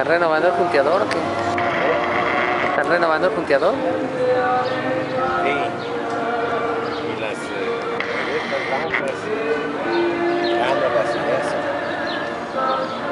¿Están renovando el punteador o qué? ¿Están renovando el punteador? Sí. Y las estas lámparas, mirándolas y eso.